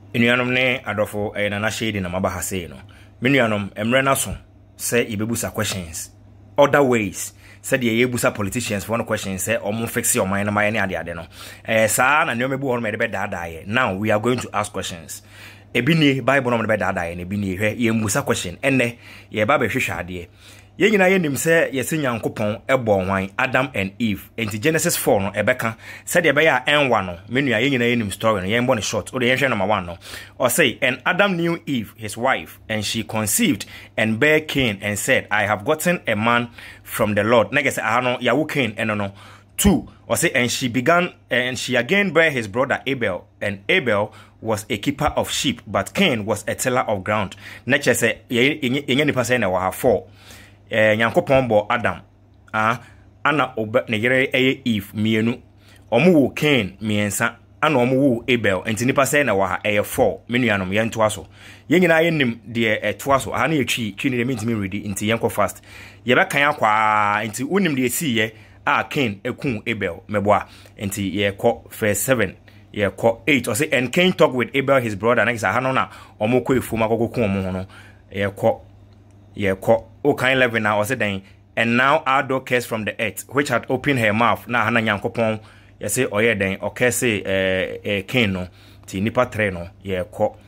Enuanom ne adofo na shade na maba ha say no. Menuanom emre na so say ibebusa questions. Other ways said ye yebusa politicians for one question say omo fix your mind na my ne ade no. Saa na nneomebu ho me de be daadaye. Now we are going to ask questions. Ebi ni Bible no me de be daadaye na ebi ni hwe ye mbusa question. Enne ye ba be hwehwe ade. Ye nyina ye nim se ye se Nyankopon ebo hwan Adam and Eve. Enti Genesis 4 no ebeka said ye be ya enwa no menua ye nyina ye nim story no ye mbo ne short. O de ye hwe number 1 no. Or say, and Adam knew Eve his wife, and she conceived and bare Cain and said, I have gotten a man from the Lord. Nege say ano ya Cain no. 2 or say, and she again bare his brother Abel, and Abel was a keeper of sheep, but Cain was a tiller of ground. Next say ye nipa say na wa 4. Nyankopon bo Adam ana oba ne yere Eve mienu omo wo Cain miensa ana omo wo Abel enti nipa say na wa 4 menuanom ye ntoa so ye nyina ye nim de toa so ana ye twi ne de mentimi ready enti yenko fast ye be kan akwa enti unim de si ye Cain ekun Abel meboa enti ye ko verse 7 ye ko 8 or say and Cain talked with Abel his brother na kisa hano na omo ko efu makokokun omo ho no ye ko o Cain 11 now or say then and now our dog cares from the earth which had opened her mouth na hana Nyankopon ye say oye den o care say Cain no ti nipa 3 no ye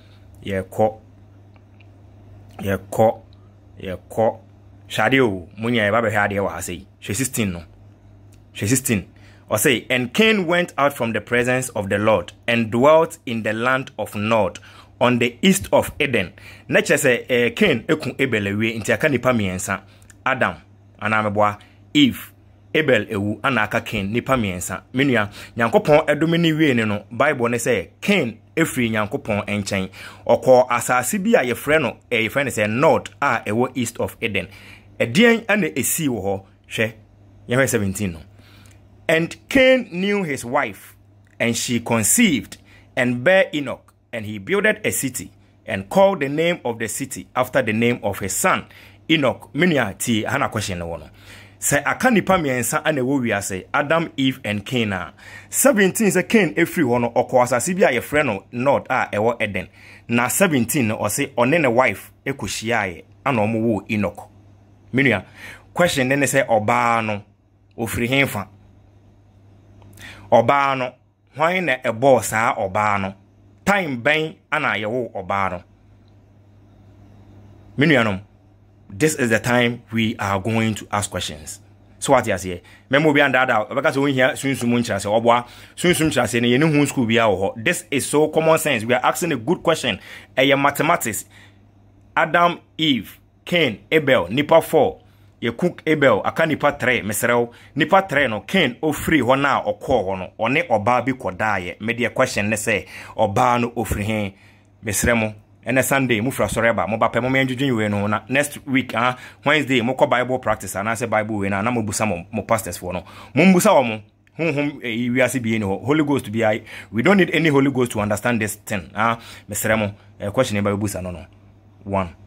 ko shade o munya e ba be hade wa say 16 no 16 or say and Cain went out from the presence of the Lord and dwelt in the land of Nod on the east of Eden. Nature say Cain ekun Abel ewe nti aka nipa miensa Adam anameboa Eve Abel ewu anaka Cain nipa miensa menua Nyankopon edome ni wie ne no Bible ne say Cain efri Nyankopon enchen okọ asase bi a ye frɛ no ye frɛ ne say Nod a ewo east of Eden edien ana esi wo ho hwɛ ye 17 no. And Cain knew his wife, and she conceived and bare Enoch, and he builded a city and called the name of the city after the name of his son Enoch. Minya ti hana question no no. Say aka nipa miensa ana wo wiase Adam, Eve and Cain. 17 say Cain efri ho no okọ asase bi a ye frɛ no Nod a ewo Eden. Na 17 no say one ne wife ekohyiae ana omo wo Enoch. Minya question ne say oba no ofri henfa. Oba no hwan na ebo saa oba no time ben ana yewo oba no menuanom. This is the time we are going to ask questions. So what you say memo bi anda da obeka so hia sunsum nkyira se oboa sunsum nkyira se ne ye ne hu school bia wo ho. This is so common sense. We are asking a good question. Mathematics. Adam, Eve, Cain, Abel, nipa 4. Ye cook Abel aka nipa 3 mesrew nipa 3 no Cain ofri ho na okọ ho no one oba bi kodaye me de question ne say oba no ofri hen mesremo ene Sunday mu fra soreba mo ba pe mo menjujun we no na next week Wednesday mo ko Bible practice ana say Bible we na mo busa mo pastors for no mo mbusa wo mo we are be no Holy Ghost be I we don't need any Holy Ghost to understand this thing mesremo question e ba busa no 1